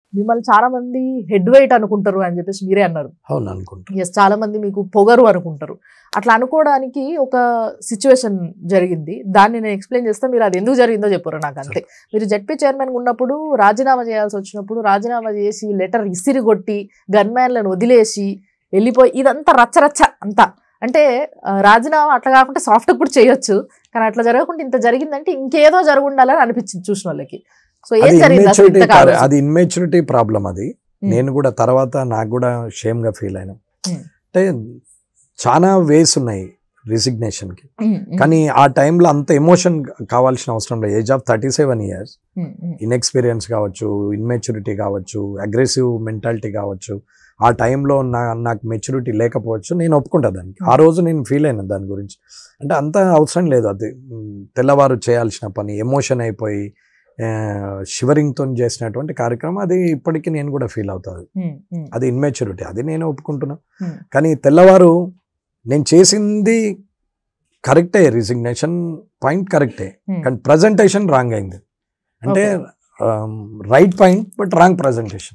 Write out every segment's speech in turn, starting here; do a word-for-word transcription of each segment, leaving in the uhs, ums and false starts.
మిమ్మల్ని చాలా మంది హెడ్ వెయిట్ అనుకుంటారు అని చెప్పేసి మీరే అన్నారు. అవును అనుకుంటారు. ఎస్, చాలా మంది మీకు పొగరు అనుకుంటారు. అట్లా అనుకోవడానికి ఒక సిచ్యువేషన్ జరిగింది, దాన్ని నేను ఎక్స్ప్లెయిన్ చేస్తే మీరు అది ఎందుకు జరిగిందో చెప్పారు నాకు అంతే. మీరు జెడ్పీ చైర్మన్ ఉన్నప్పుడు రాజీనామా చేయాల్సి వచ్చినప్పుడు రాజీనామా చేసి లెటర్ ఇసిరి కొట్టి గన్మ్యాన్లను వదిలేసి వెళ్ళిపోయి ఇదంతా రచ్చరచ్చ అంతా. అంటే రాజీనామా అట్లా కాకుండా సాఫ్ట్ కూడా చేయొచ్చు, కానీ అట్లా జరగకుండా ఇంత జరిగిందంటే ఇంకేదో జరుగుండాలని అనిపించింది చూసిన వాళ్ళకి. సో ఏం జరిగింది? అది ఇన్మెచ్యూరిటీ ప్రాబ్లం. అది నేను కూడా తర్వాత నాకు కూడా షేమ్ గా ఫీల్ అయినా. అంటే చాలా వేస్ ఉన్నాయి రిసిగ్నేషన్ కి, కానీ ఆ టైంలో అంత ఎమోషన్ కావాల్సిన అవసరం లేదు. Age of thirty seven years inexperience కావచ్చు, ఇన్మెచ్యూరిటీ కావచ్చు, అగ్రెసివ్ మెంటాలిటీ కావచ్చు, ఆ టైంలో నా నాకు మెచ్యూరిటీ లేకపోవచ్చు, నేను ఒప్పుకుంటా దానికి. ఆ రోజు నేను ఫీల్ అయినా దాని గురించి. అంటే అంత అవసరం లేదు, అది తెల్లవారు చేయాల్సిన పని, ఎమోషన్ అయిపోయి షివరింగ్తో చేసినటువంటి కార్యక్రమం. అది ఇప్పటికీ నేను కూడా ఫీల్ అవుతుంది, అది ఇన్మెచ్యూరిటీ, అది నేను ఒప్పుకుంటున్నా. కానీ తెల్లవారు నేను చేసింది కరెక్టే, రిజిగ్నేషన్ పాయింట్ కరెక్టే, కానీ ప్రజెంటేషన్ రాంగ్ అయింది. అంటే right point but wrong presentation.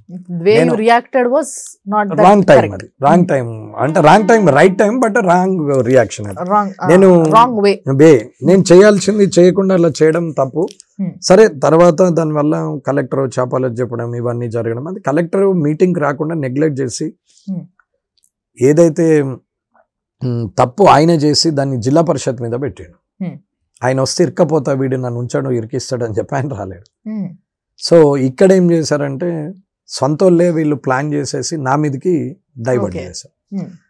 Wrong time, అది రాంగ్ టైం. అంటే wrong time, right time but wrong reaction. నేను వే నేను చేయాల్సింది చేయకుండా అలా చేయడం తప్పు. సరే, తర్వాత దానివల్ల కలెక్టర్ చేపాలని చెప్పడం ఇవన్నీ జరగడం, అది కలెక్టర్ మీటింగ్ రాకుండా నెగ్లెక్ట్ చేసి ఏదైతే తప్పు ఆయన చేసి దాన్ని జిల్లా పరిషత్ మీద పెట్టాడు. ఆయన వస్తే ఇరకపోతా, వీడు నన్ను ఉంచాడు ఇరికిస్తాడు అని చెప్పి ఆయన రాలేడు. సో ఇక్కడ ఏం చేశారంటే సొంతోళ్ళే వీళ్ళు ప్లాన్ చేసేసి నా మీదకి డైవర్ట్ చేశారు.